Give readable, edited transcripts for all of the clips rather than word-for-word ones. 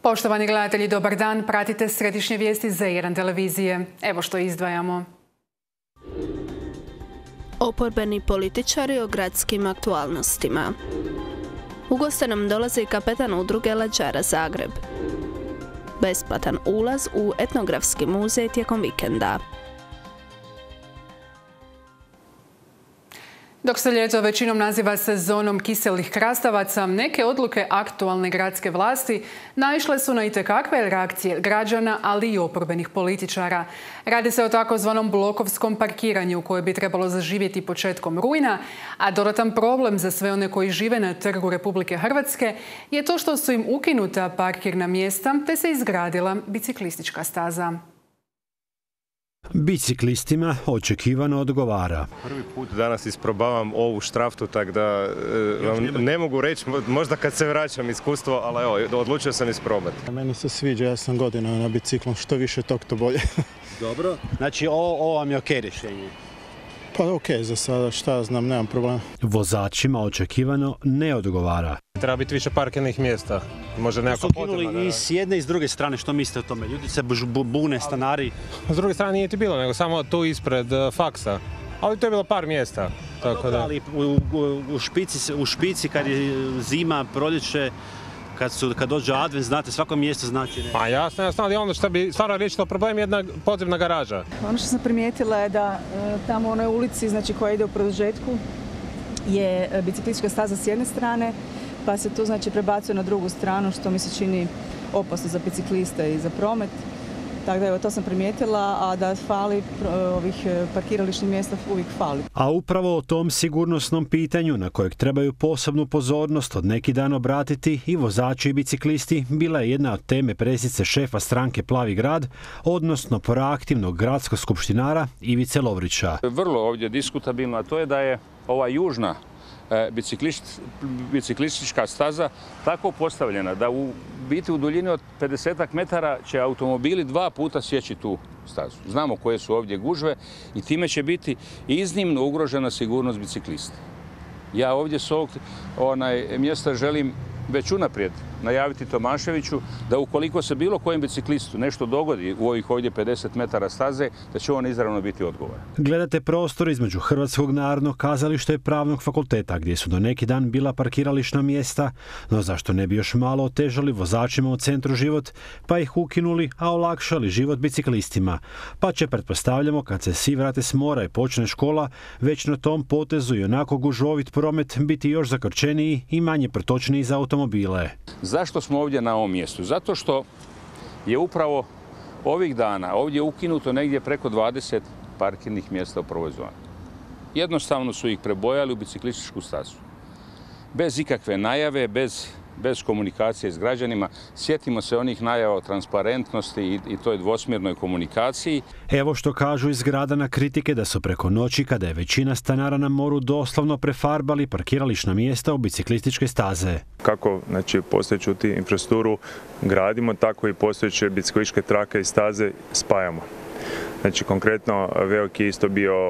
Poštovani gledatelji, dobar dan. Pratite središnje vijesti Z1 televizije. Evo što izdvajamo. Oporbeni političari o gradskim aktualnostima. U goste nam dolazi kapetan udruge Leđara Zagreb. Besplatan ulaz u etnografski muzej tijekom vikenda. Dok se ljeto većinom naziva sezonom kiselih krastavaca, neke odluke aktualne gradske vlasti naišle su na itekakve reakcije građana, ali i oporbenih političara. Radi se o takozvanom blokovskom parkiranju koje bi trebalo zaživjeti početkom rujna, a dodatan problem za sve one koji žive na Trgu Republike Hrvatske je to što su im ukinuta parkirna mjesta te se izgradila biciklistička staza. Biciklistima očekivano odgovara. Prvi put danas isprobavam ovu štraftu, tako da vam ne mogu reći, možda kad se vraćam iskustvo, ali evo, odlučio sam isprobati. Meni se sviđa, ja sam godinama na biciklom, što više tog to bolje. Dobro, znači ovo vam je ok rješenje? Pa ok, za sada šta znam, nemam problema. Vozačima očekivano ne odgovara. Treba biti više parkirnih mjesta, može nekako potrebno. Su ukinuli i s jedne i s druge strane, što mislite o tome? Ljudi se bune, stanari. S druge strane nije ti bilo, nego samo tu ispred faksa. Ali to je bilo par mjesta. Tako da. Ali u špici kad je zima, proljeće, kad dođe advent, znate, svako mjesto znači ne. Pa jasno, ali ono što bi stvarno riješilo problem je jedna podzemna garaža. Ono što sam primijetila je da tamo u onoj ulici, znači koja ide u produžetku, je biciklistička staza s jedne strane, pa se tu znači prebacuje na drugu stranu, što mi se čini opasno za bicikliste i za promet. Tako da evo, to sam primijetila, a da fali ovih parkirališnih mjesta uvijek fali. A upravo o tom sigurnosnom pitanju na kojeg trebaju posebnu pozornost od neki dan obratiti i vozači i biciklisti bila je jedna od teme presice šefa stranke Plavi grad, odnosno proaktivnog gradskog skupštinara Ivice Lovrića. Vrlo ovdje diskutabilno, a to je da je ova južna biciklistička staza tako postavljena da u biti u duljini od 50 metara će automobili 2 puta sjeći tu stazu. Znamo koje su ovdje gužve i time će biti iznimno ugrožena sigurnost biciklista. Ja ovdje s ovog mjesta želim već unaprijed najaviti Tomaševiću da ukoliko se bilo kojem biciklistu nešto dogodi u ovih ovdje 50 metara staze, da će on izravno biti odgovoran. Gledate prostor između Hrvatskog narodnog kazališta i Pravnog fakulteta, gdje su do neki dan bila parkirališna mjesta, no zašto ne bi još malo otežali vozačima u centru život, pa ih ukinuli, a olakšali život biciklistima. Pa će, pretpostavljamo, kad se svi vrate s mora i počne škola, već na tom potezu i onako gužovit promet biti još zakrčeniji i manje protočniji za automobile. Zašto smo ovdje na ovom mjestu? Zato što je upravo ovih dana ovdje ukinuto negdje preko 20 parkirnih mjesta u prvoj zoni. Jednostavno su ih prebojali u biciklističku stazu. Bez ikakve najave, bez komunikacije s građanima. Sjetimo se onih najava o transparentnosti i toj dvosmjernoj komunikaciji. Evo što kažu iz grada na kritike da su preko noći, kada je većina stanara na moru, doslovno prefarbali parkirališna mjesta u biciklističke staze. Kako postojeću infrastrukturu gradimo, tako i postojeće biciklističke trake i staze spajamo. Znači konkretno veliki je isto bio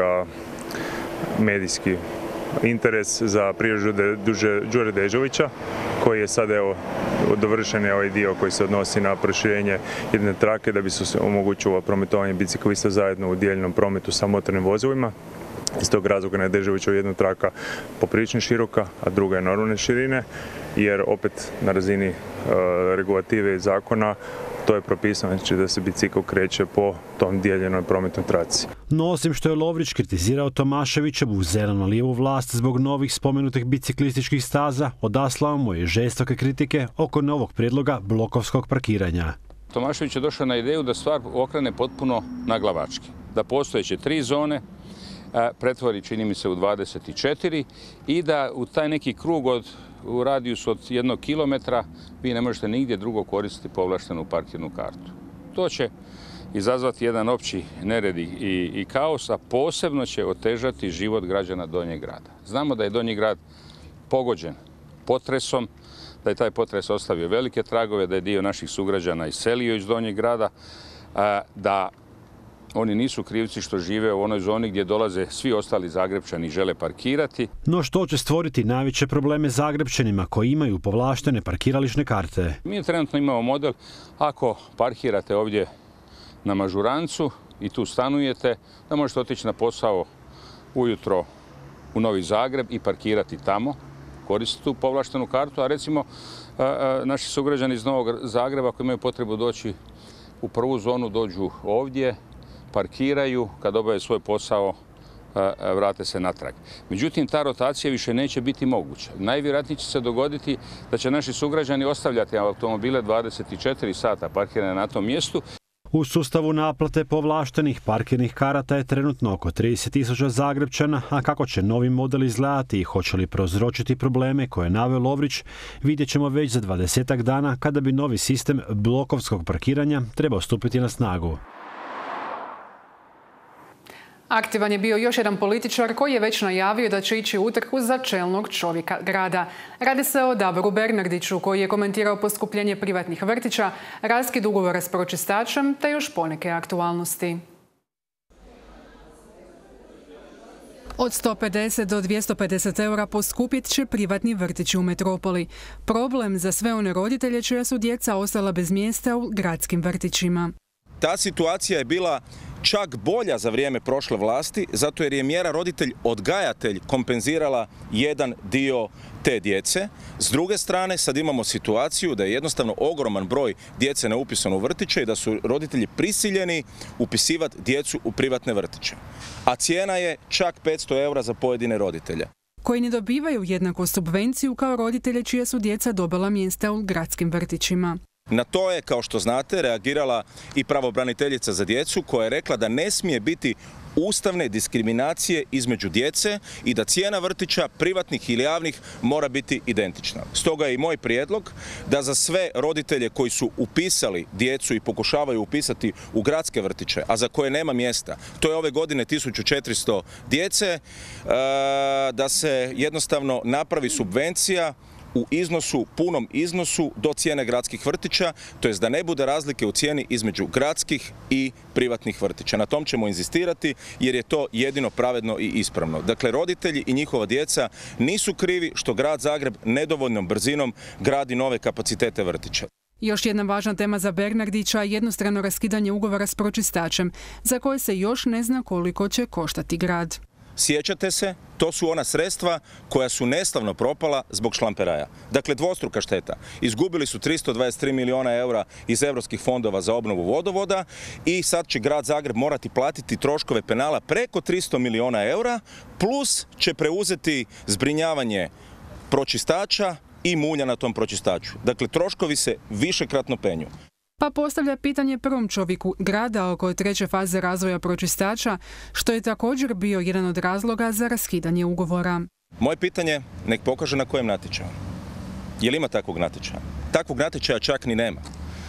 medijski interes za prijeđu Đure Dežovića, koji je sad dovršen je ovaj dio koji se odnosi na proširenje jedne trake da bi se omogućilo prometovanje biciklista zajedno u dijeljenom prometu sa motornim vozilima. Iz tog razloga je Dežovićeva jedna traka poprilično široka, a druga je normalne širine, jer opet na razini regulative i zakona to je propisano da se bicikl kreće po tom dijeljenoj prometnoj traci. No osim što je Lovrić kritizirao Tomaševićevu zeleno-lijevu vlast zbog novih spomenutih biciklističkih staza, odaslao mu je žestoke kritike oko novog prijedloga blokovskog parkiranja. Tomašević je došao na ideju da stvar okrene potpuno naglavački. Da postojeće 3 zone pretvori, čini mi se, u 24 i da u taj neki krug u radijusu od 1 kilometra vi ne možete nigdje drugo koristiti povlaštenu parkirnu kartu. To će izazvati jedan opći nered i kaos, a posebno će otežati život građana Donjeg grada. Znamo da je Donji grad pogođen potresom, da je taj potres ostavio velike tragove, da je dio naših sugrađana iselio iz Donjeg grada, da Oni nisu krivci što žive u onoj zoni gdje dolaze svi ostali Zagrebčani i žele parkirati. No što će stvoriti najveće probleme Zagrebčanima koji imaju povlaštene parkirališne karte? Mi trenutno imamo model, ako parkirate ovdje na Mažurancu i tu stanujete, da možete otići na posao ujutro u Novi Zagreb i parkirati tamo, koristiti tu povlaštenu kartu, a recimo naši sugrađani iz Novog Zagreba koji imaju potrebu doći u prvu zonu dođu ovdje, parkiraju, kad obave svoj posao vrate se natrag. Međutim, ta rotacija više neće biti moguća. Najvjerojatnije će se dogoditi da će naši sugrađani ostavljati automobile 24 sata parkirane na tom mjestu. U sustavu naplate povlaštenih parkirnih karata je trenutno oko 30.000 Zagrebčana, a kako će novi model izgledati i hoće li prouzročiti probleme koje je naveo Lovrić, vidjet ćemo već za 20 dana kada bi novi sistem blokovskog parkiranja trebao stupiti na snagu. Aktivan je bio još jedan političar koji je već najavio da će ići u utrku za čelnog čovjeka grada. Radi se o Davoru Bernardiću koji je komentirao poskupljenje privatnih vrtića, raskid ugovora s pročistačem te još poneke aktualnosti. Od 150 do 250 eura poskupit će privatni vrtići u metropoli. Problem za sve one roditelje čija su djeca ostala bez mjesta u gradskim vrtićima. Ta situacija je bila čak bolja za vrijeme prošle vlasti, zato jer je mjera roditelj odgajatelj kompenzirala jedan dio te djece. S druge strane, sad imamo situaciju da je jednostavno ogroman broj djece neupisan u vrtiće i da su roditelji prisiljeni upisivati djecu u privatne vrtiće. A cijena je čak 500 eura za pojedine roditelje. Koji ne dobivaju jednaku subvenciju kao roditelje čija su djeca dobila mjesta u gradskim vrtićima. Na to je, kao što znate, reagirala i pravobraniteljica za djecu koja je rekla da ne smije biti ustavne diskriminacije između djece i da cijena vrtića, privatnih ili javnih, mora biti identična. Stoga je i moj prijedlog da za sve roditelje koji su upisali djecu i pokušavaju upisati u gradske vrtiće, a za koje nema mjesta, to je ove godine 1400 djece, da se jednostavno napravi subvencija u iznosu, punom iznosu do cijene gradskih vrtića, to jest da ne bude razlike u cijeni između gradskih i privatnih vrtića. Na tom ćemo inzistirati jer je to jedino pravedno i ispravno. Dakle, roditelji i njihova djeca nisu krivi što grad Zagreb nedovoljnom brzinom gradi nove kapacitete vrtića. Još jedna važna tema za Bernardića je jednostrano raskidanje ugovora s pročistačem, za koje se još ne zna koliko će koštati grad. Sjećate se, to su ona sredstva koja su neslavno propala zbog šlamperaja. Dakle, dvostruka šteta. Izgubili su 323 milijuna eura iz europskih fondova za obnovu vodovoda i sad će grad Zagreb morati platiti troškove penala preko 300 milijuna eura, plus će preuzeti zbrinjavanje pročistača i mulja na tom pročistaču. Dakle, troškovi se višekratno penju. Pa postavlja pitanje prvom čovjeku grada oko treće faze razvoja pročistača, što je također bio jedan od razloga za raskidanje ugovora. Moje pitanje, nek pokaže na kojem natječaju. Je li ima takvog natječaja? Takvog natječaja čak ni nema.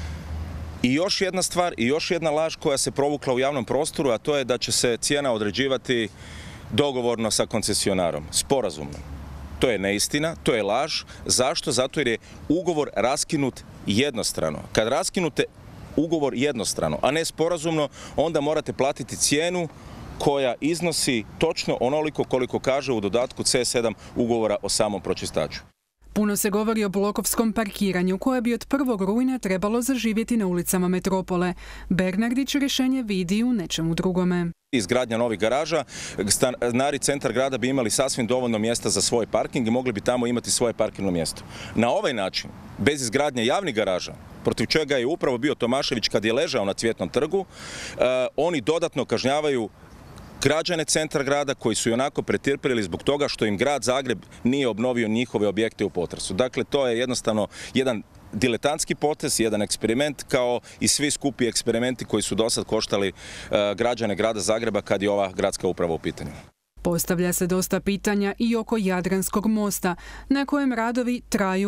I još jedna stvar i još jedna laž koja se provukla u javnom prostoru, a to je da će se cijena određivati dogovorno sa koncesionarom, sporazumno. To je neistina, to je laž. Zašto? Zato jer je ugovor raskinut jednostrano. Kad raskinute ugovor jednostrano, a ne sporazumno, onda morate platiti cijenu koja iznosi točno onoliko koliko kaže u dodatku C7 ugovora o samom pročistaču. Puno se govori o blokovskom parkiranju koje bi od 1. rujna trebalo zaživjeti na ulicama metropole. Bernardić rješenje vidi u nečemu drugome. Izgradnja novih garaža, stanari centar grada bi imali sasvim dovoljno mjesta za svoj parking i mogli bi tamo imati svoje parkirno mjesto. Na ovaj način, bez izgradnje javnih garaža, protiv čega je upravo bio Tomašević kad je ležao na Cvjetnom trgu, oni dodatno kažnjavaju građane centra grada koji su i onako pretrpjeli zbog toga što im grad Zagreb nije obnovio njihove objekte u potresu. Dakle, to je jednostavno jedan diletantski potez, jedan eksperiment kao i svi skupi eksperimenti koji su dosad koštali građane grada Zagreba kad je ova gradska uprava u pitanju. Postavlja se dosta pitanja i oko Jadranskog mosta, na kojem radovi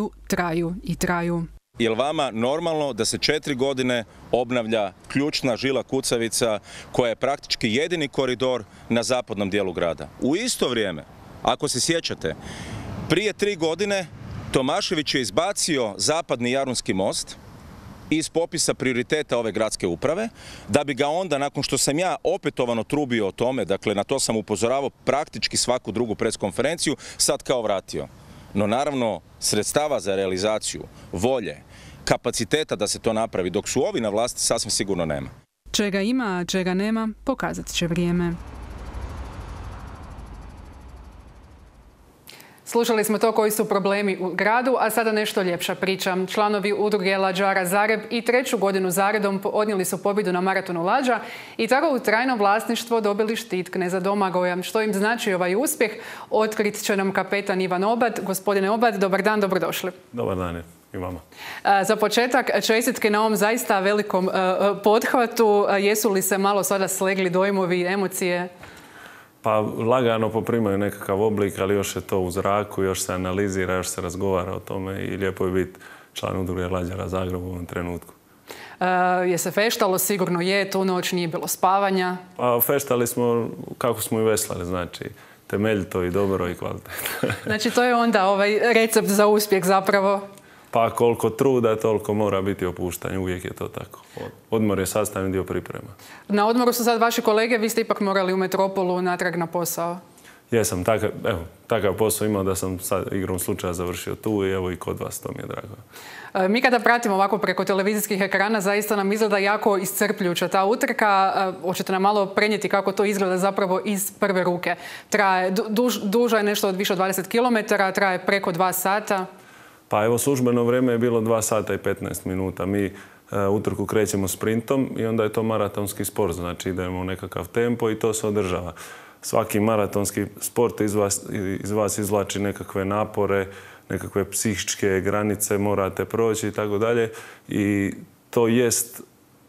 traju. Je li vama normalno da se 4 godine obnavlja ključna žila kucavica koja je praktički jedini koridor na zapadnom dijelu grada? U isto vrijeme, ako se sjećate, prije 3 godine Tomašević je izbacio zapadni Jarunski most iz popisa prioriteta ove gradske uprave, da bi ga onda, nakon što sam ja opetovano trubio o tome, dakle na to sam upozoravao praktički svaku drugu preskonferenciju, sad kao vratio. No naravno, sredstava za realizaciju, volje, kapaciteta da se to napravi, dok su ovi na vlasti, sasvim sigurno nema. Čega ima, a čega nema, pokazat će vrijeme. Slušali smo to koji su problemi u gradu, a sada nešto ljepša priča. Članovi udruge Lađara Zagreb i 3. godinu zaredom odnijeli su pobjedu na maratonu lađa i tako u trajno vlasništvo dobili štit kneza Domagoja. Što im znači ovaj uspjeh, otkrit će nam kapetan Ivan Obad. Gospodine Obad, dobar dan, dobrodošli. Dobar dan i vama. Za početak, čestitke na ovom zaista velikom pothvatu. Jesu li se malo sada slegli dojmovi, emocije? Pa lagano poprimaju nekakav oblik, ali još je to u zraku, još se analizira, još se razgovara o tome i lijepo je biti član udruge Lađara Zagreb u ovom trenutku. Je se feštalo? Sigurno je, tu noć nije bilo spavanja. Pa feštali smo kako smo i veslali, znači temeljito i dobro i kvalitetno. Znači to je onda ovaj recept za uspjeh zapravo. Pa koliko truda, toliko mora biti opuštanje, uvijek je to tako. Odmor je sastavni dio priprema. Na odmoru su sad vaši kolege, vi ste ipak morali u Metropolu natrag na posao. Jesam, takav posao imao da sam sad igrom slučaja završio tu i evo i kod vas, to mi je drago. Mi kada pratimo ovako preko televizijskih ekrana, zaista nam izgleda jako iscrpljuća ta utrka. Hoćete nam malo prenijeti kako to izgleda zapravo iz prve ruke? Traje, duža je nešto više od 20 km, traje preko 2 sata. Pa evo, službeno vrijeme je bilo 2 sata i 15 minuta. Mi utrku krećemo sprintom i onda je to maratonski sport, znači idemo u nekakav tempo i to se održava. Svaki maratonski sport iz vas izvlači nekakve napore, nekakve psihičke granice morate proći i tako dalje. I to jest,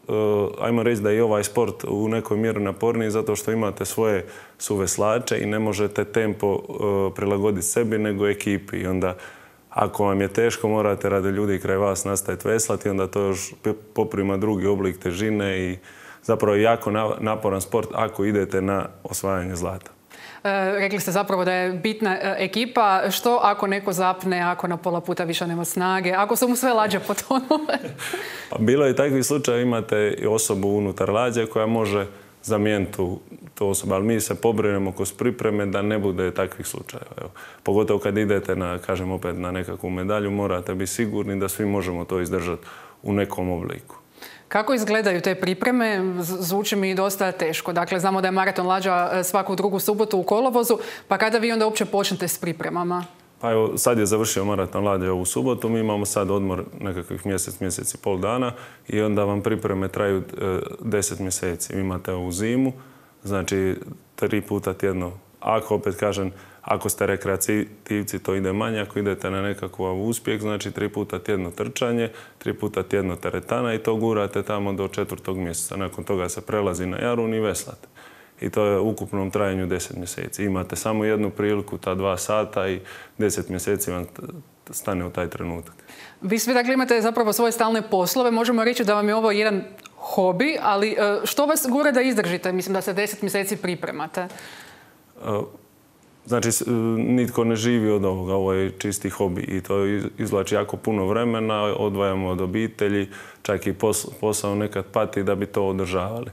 ajmo reći da je i ovaj sport u nekoj mjeri naporniji zato što imate svoje suveslače i ne možete tempo prilagoditi sebi nego ekipi. I onda ako vam je teško, morate radi ljudi kraj vas nastaviti veslati, onda to još poprima drugi oblik težine i zapravo je jako naporan sport ako idete na osvajanje zlata. Rekli ste zapravo da je bitna ekipa. Što ako neko zapne, ako na pola puta više nema snage, ako su mu sve lađe potonule? Pa bilo je takvi slučaj, imate i osobu unutar lađe koja može zamijeniti tu osobu, ali mi se pobrinemo kroz pripreme da ne bude takvih slučajeva. Evo, pogotovo kad idete na nekakvu medalju, morate biti sigurni da svi možemo to izdržati u nekom obliku. Kako izgledaju te pripreme? Zvuči mi dosta teško. Dakle, znamo da je maraton lađa svaku drugu subotu u kolovozu, pa kada vi onda uopće počnete s pripremama? Pa evo, sad je završio maraton lađa ovu subotu, mi imamo sad odmor nekakvih mjesec i pol dana i onda vam pripreme traju 10 mjeseci. Imate ovu zimu, znači 3 puta tjedno. Opet kažem, ako ste rekreativci, to ide manje. Ako idete na nekakav uspjeh, znači 3 puta tjedno trčanje, 3 puta tjedno teretana i to gurate tamo do 4. mjeseca. Nakon toga se prelazi na Jarun i veslate. I to je u ukupnom trajanju 10 mjeseci. Imate samo jednu priliku, ta 2 sata i 10 mjeseci vam stane u taj trenutak. Vi svi dakle imate zapravo svoje stalne poslove. Možemo reći da vam je ovo jedan hobi, ali što vas gura da izdržite? Mislim da se 10 mjeseci pripremate. Znači, nitko ne živi od ovoga, ovo je čisti hobi i to izvlači jako puno vremena, odvajamo od obitelji, čak i posao nekad pati da bi to održavali.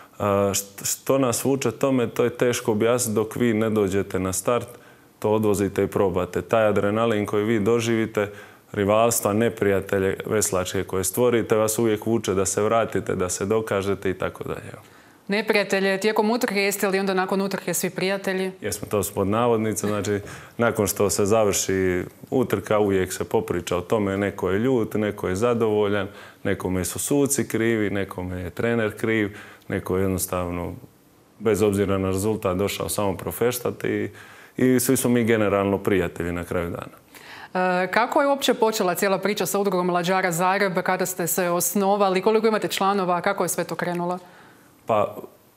Što nas vuče tome, to je teško objasniti dok vi ne dođete na start, to odvozite i probate. Taj adrenalin koji vi doživite, rivalstva, neprijatelje veslačke koje stvorite, vas uvijek vuče da se vratite, da se dokažete i tako dalje. Neprijatelje, tijekom utrke jeste li onda nakon utrke svi prijatelji? Jesmo, to su pod navodnice, znači nakon što se završi utrka uvijek se popriča o tome, neko je ljut, neko je zadovoljan, nekome su suci krivi, nekome je trener kriv, neko je jednostavno, bez obzira na rezultat, došao samo profeštati i svi smo mi generalno prijatelji na kraju dana. Kako je uopće počela cijela priča sa udrugom Lađara Zagreb, kada ste se osnovali, koliko imate članova, kako je sve to krenulo? Pa,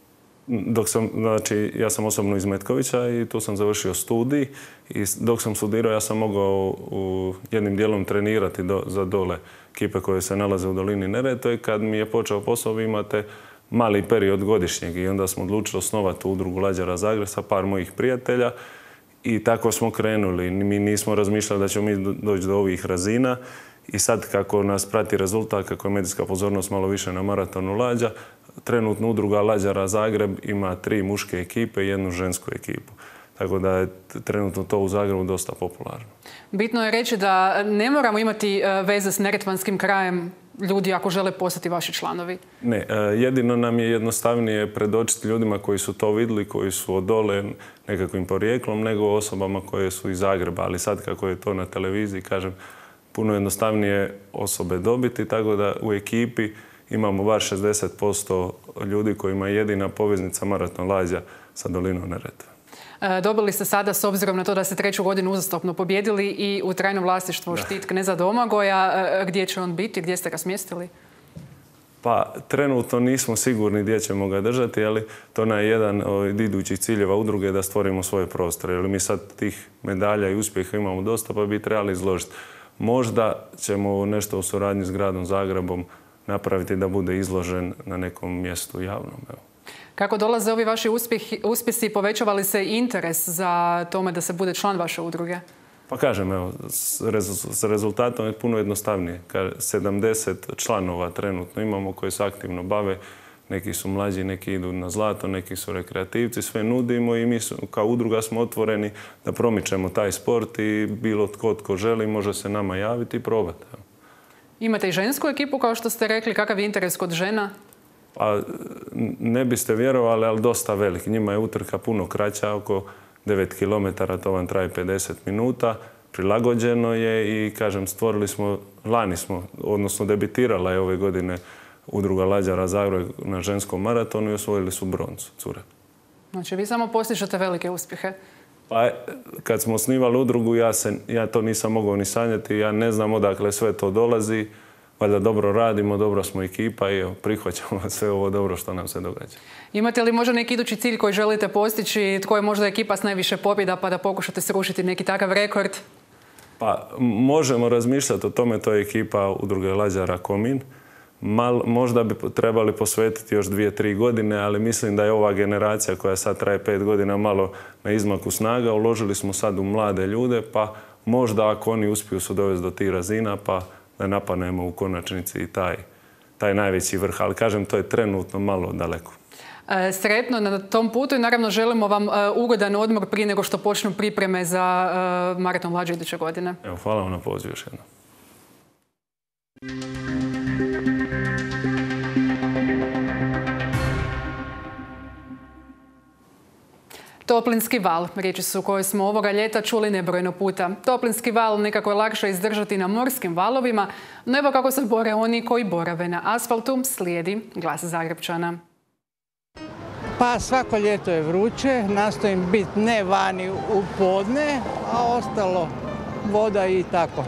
ja sam osobno iz Metkovića i tu sam završio studij i dok sam studirao ja sam mogao jednim dijelom trenirati za dole ekipe koje se nalaze u dolini Neretve i kad mi je počeo posao vi imate mali period godišnjeg i onda smo odlučili osnovati udrugu Lađara Zagreb sa par mojih prijatelja i tako smo krenuli. Mi nismo razmišljali da ćemo mi doći do ovih razina I sad kako nas prati rezultat, kako je medijska pozornost malo više na maratonu lađa, trenutno udruga Lađara Zagreb ima 3 muške ekipe i 1 žensku ekipu. Tako da je trenutno to u Zagrebu dosta popularno. Bitno je reći da ne moramo imati veze s neretvanskim krajem ljudi ako žele postati vaši članovi. Ne, jedino nam je jednostavnije predočiti ljudima koji su to vidjeli, koji su odole nekakvim porijeklom, nego osobama koje su iz Zagreba. Ali sad kako je to na televiziji, kažem, puno jednostavnije osobe dobiti, tako da u ekipi imamo bar 60% ljudi kojima je jedina poveznica maraton lađa sa dolinom Neretve. Dobili ste sada, s obzirom na to da ste 3. godinu uzastopno pobjedili, i u trajnom vlasništvu štit Kneza Domagoja. Gdje će on biti? Gdje ste ga smjestili? Pa, trenutno nismo sigurni gdje ćemo ga držati, ali to nam je jedan od idućih ciljeva udruge da stvorimo svoje prostore. Jer mi sad tih medalja i uspjeha imamo dosta, pa bi trebali izložiti. Možda ćemo nešto u suradnji s gradom Zagrebom napraviti da bude izložen na nekom mjestu javnom. Evo. Kako dolaze ovi vaši uspjesi, povećava li se interes za tome da se bude član vaše udruge? Pa kažem, evo, s rezultatom je puno jednostavnije. 70 članova trenutno imamo koji se aktivno bave. Neki su mlađi, neki idu na zlato, neki su rekreativci. Sve nudimo i mi kao udruga smo otvoreni da promičemo taj sport i bilo tko želi može se nama javiti i probati. Evo. Imate i žensku ekipu, kao što ste rekli. Kakav je interes kod žena? Pa ne biste vjerovali, ali dosta velik. Njima je utrka puno kraća, oko 9 km, to vam traje 50 minuta. Prilagođeno je i, kažem, stvorili smo, lani smo, odnosno debitirala je ove godine udruga Lađara Zagreb na ženskom maratonu i osvojili su broncu, cure. Znači, vi samo postižete velike uspjehe. Pa, kad smo osnivali udrugu, ja to nisam mogao ni sanjati. Ja ne znam odakle sve to dolazi. Valjda dobro radimo, dobro smo ekipa i prihvaćamo sve ovo dobro što nam se događa. Imate li možda neki idući cilj koji želite postići? Tko je možda ekipa s najviše pobjeda, pa da pokušate srušiti neki takav rekord? Pa, možemo razmišljati o tome, to je ekipa udruge Lađara Komin. Možda bi trebali posvetiti još 2-3 godine, ali mislim da je ova generacija koja sad traje 5 godina malo na izmaku snaga. Uložili smo sad u mlade ljude, pa možda ako oni uspiju se dovesti do tih razina, pa da napanemo u konačnici i taj najveći vrh. Ali kažem, to je trenutno malo daleko. Sretno na tom putu i naravno želimo vam ugodan odmor prije nego što počnu pripreme za maraton lađa iduće godine. Evo, hvala vam na pozivu još jednom. Toplinski val, riječi su koje smo ovoga ljeta čuli nebrojeno puta. Toplinski val nekako je lakše izdržati na morskim valovima, no evo kako se bore oni koji borave na asfaltu, slijedi Glas Zagrepčana. Pa svako ljeto je vruće, nastojim biti ne vani u podne, a ostalo voda i tako.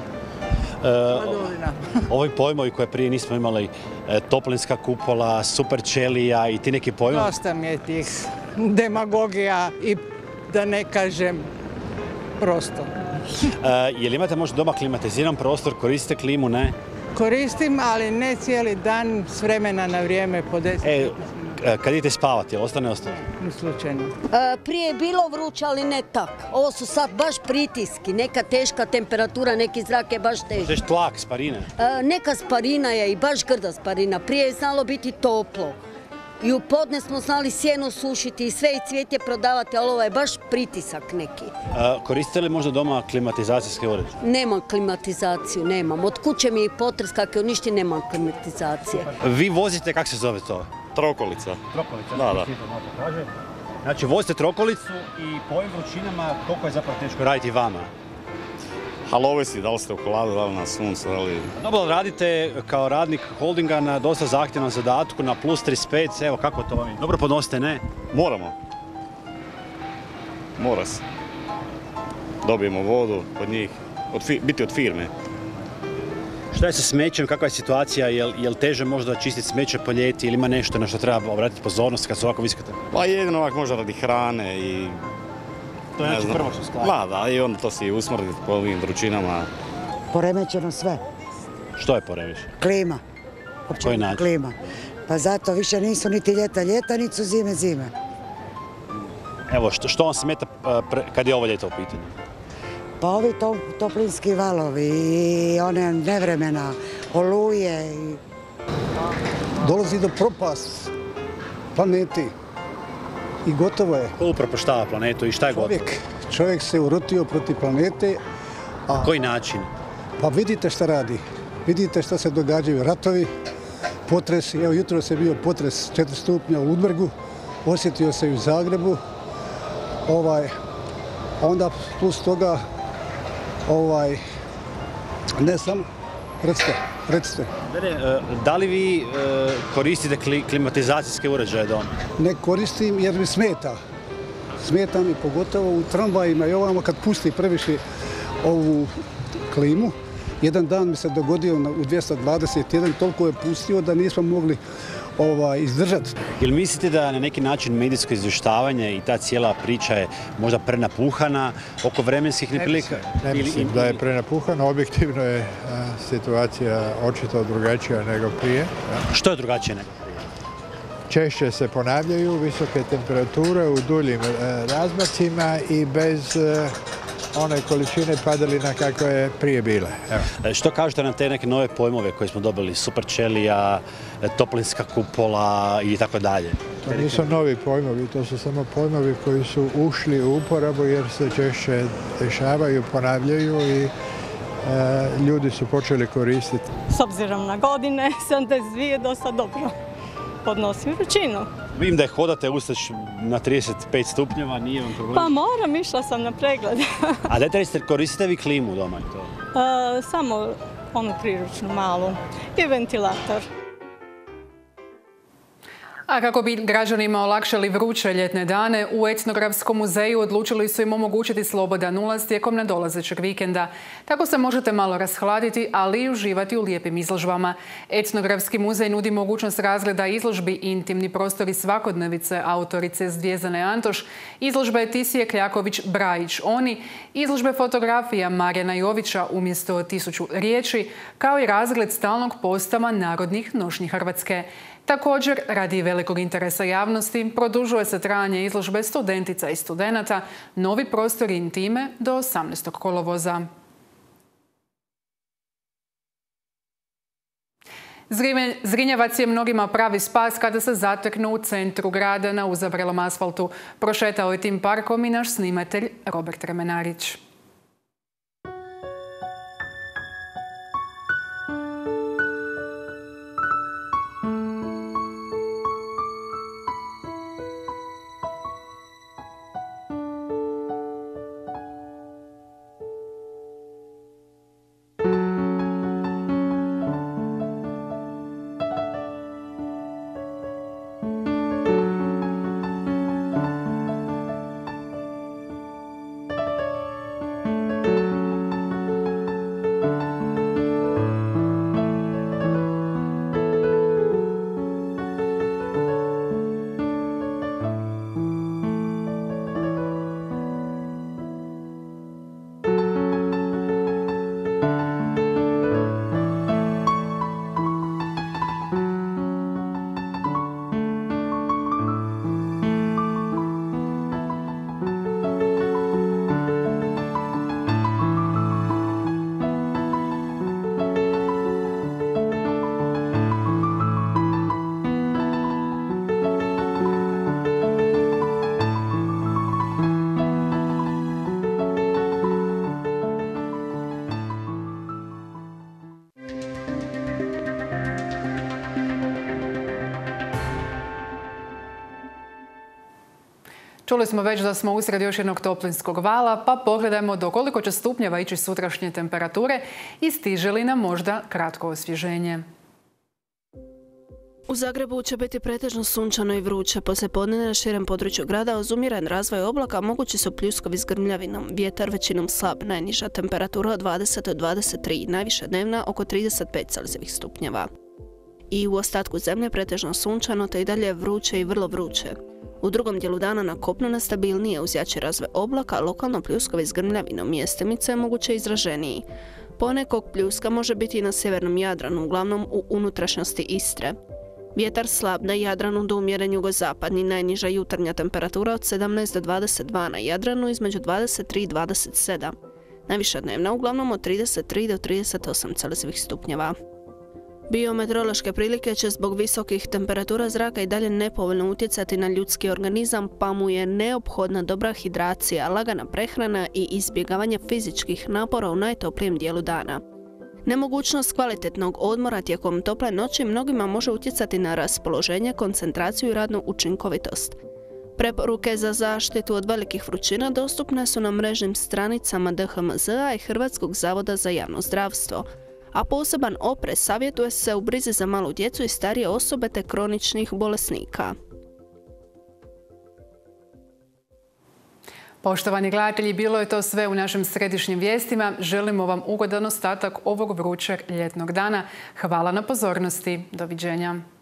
Ovi pojmovi koje prije nismo imali, toplinska kupola, super ćelija i ti neki pojmovi? Dosta mi je tih demagogija i da ne kažem prosto. Je li imate možda doma klimatiziran prostor, koristite klimu, ne? Koristim, ali ne cijeli dan, s vremena na vrijeme po 10. Kad idete spavati, ostane? Slučajno. Prije je bilo vruće, ali ne tak. Ovo su sad baš pritiski, neka teška temperatura, neki zrak je baš težak. Možeš tlak, sparine? Neka sparina je i baš grda sparina. Prije je znalo biti toplo. I u podne smo znali sjeno sušiti i sve i cvijetje prodavati, ali ovo je baš pritisak neki. Koristite li možda doma klimatizacijske uređaje? Nemam klimatizaciju, nemam. Od kuće mi je potres kako uništi, nemam klimatizacije. Vi vozite, kako se zove to? Trokolica. Trokolica? Da. Znači, vozite trokolicu i po ovim vrućinama koliko je zapravo teško raditi vama? Ali ovisi, da li ste u koladu, da li na suncu, da li... Dobro, radite kao radnik holdinga na dosta zahtjevnom zadatku, na plus 35, evo kako to vam je? Dobro podnosite, ne? Moramo. Mora se. Dobijemo vodu od njih, biti od firme. Šta je sa smećem, kakva je situacija, je li teže možda čistiti smeće po ljeti ili ima nešto na što treba obratiti pozornost kad su ovako visoke? Pa jedino ovako možda radi hrane i... To je znači prvo što skladi. Da, i onda to si usmrditi po ovim vrućinama. Poremećeno sve. Što je poremećeno? Klima. Koji način? Klima. Pa zato više nisu niti ljeta, niti su zime. Evo, što vam smeta kad je ovo ljeto u pitanju? Pa ovi toplinski valovi i one nevremena, oluje. Dolazi do propast planeti i gotovo je. Ko upropaštava planetu i šta je gotovo? Čovjek se urotio protiv planete. Na koji način? Pa vidite šta radi. Vidite šta se događaju, ratovi, potresi. Evo jutro se bio potres 4 stupnja u Ludbregu, osjetio se i u Zagrebu. Onda plus toga, ne samo, recite. Da li vi koristite klimatizacijske uređaje doma? Ne koristim jer mi smeta. Smeta mi pogotovo u tramvajima i ovamo kad pusti previše ovu klimu. Jedan dan mi se dogodio u 221, toliko je pustio da nismo mogli izdržati. Jel mislite da na neki način medijsko izvještavanje i ta cijela priča je možda prenapuhana oko vremenskih neprilika? Ne mislim da je prenapuhana, objektivno je situacija očito drugačija nego prije. Što je drugačije nego prije? Češće se ponavljaju visoke temperature u duljim razmacima i bez one količine padalina kakve je prije bile. Evo. Što kažete na te neke nove pojmove koje smo dobili? Superćelija, toplinska kupola i tako dalje? To nisu novi pojmovi, to su samo pojmovi koji su ušli u uporabu jer se češće dešavaju, ponavljaju i ljudi su počeli koristiti. S obzirom na godine, 72 dosta dobro podnosi vrućinu. Vidim da je hodate ustać na 35 stupnjeva, nije vam problem? Pa moram, išla sam na pregled. A dajte recite, koristite vi klimu doma i to? Samo onu priručnu malu i ventilator. A kako bi građanima olakšali vruće ljetne dane, u Etnografskom muzeju odlučili su im omogućiti slobodan ulaz tijekom nadolazećeg vikenda. Tako se možete malo rashladiti, ali i uživati u lijepim izložbama. Etnografski muzej nudi mogućnost razgleda izložbi Intimni prostori svakodnevice autorice Zvjezdane Antoš, izložbe Tisije Kljaković-Brajić Oni, izložbe fotografija Marijana Jovića umjesto 1000 riječi, kao i razgled stalnog postava narodnih nošnji Hrvatske. Također, radi velikog interesa javnosti, produžuje se trajanje izložbe studentica i studenata Novi prostori intime do 18. kolovoza. Zrinjevac je mnogima pravi spas kada se zateknu u centru grada na uzavrelom asfaltu. Prošetao je tim parkom i naš snimatelj Robert Remenarić. Čuli smo već da smo usred još jednog toplinskog vala, pa pogledajmo do koliko će stupnjeva ići sutrašnje temperature i stiže li nam možda kratko osvježenje. U Zagrebu će biti pretežno sunčano i vruće. Poslijepodne na širem području grada uz umjeren razvoj oblaka mogući su pljuskovi s grmljavinom. Vjetar većinom slab, najniža temperatura od 20 do 23, najviša dnevna oko 35 celzijevih stupnjeva. I u ostatku zemlje pretežno sunčano te i dalje vruće i vrlo vruće. U drugom dijelu dana na kopnu nestabilnije uz jači razvoj oblaka, lokalno pljuskovi s grmljavinom, mjestimice moguće izraženiji. Ponekog pljuska može biti i na sjevernom Jadranu, uglavnom u unutrašnjosti Istre. Vjetar slab na Jadranu do umjeren jugozapadni, najniža jutarnja temperatura od 17 do 22 na Jadranu između 23 i 27. Najviša dnevna uglavnom od 33 do 38 celzijevih stupnjeva. Biometeorološke prilike će zbog visokih temperatura zraka i dalje nepovoljno utjecati na ljudski organizam, pa mu je neophodna dobra hidracija, lagana prehrana i izbjegavanje fizičkih napora u najtoplijem dijelu dana. Nemogućnost kvalitetnog odmora tijekom tople noći mnogima može utjecati na raspoloženje, koncentraciju i radnu učinkovitost. Preporuke za zaštitu od velikih vrućina dostupne su na mrežnim stranicama DHMZ-a i Hrvatskog zavoda za javno zdravstvo, a poseban oprez savjetuje se u brizi za malu djecu i starije osobe te kroničnih bolesnika. Poštovani gledatelji, bilo je to sve u našim središnjim vijestima. Želimo vam ugodan ostatak ovog vrućeg ljetnog dana. Hvala na pozornosti. Doviđenja.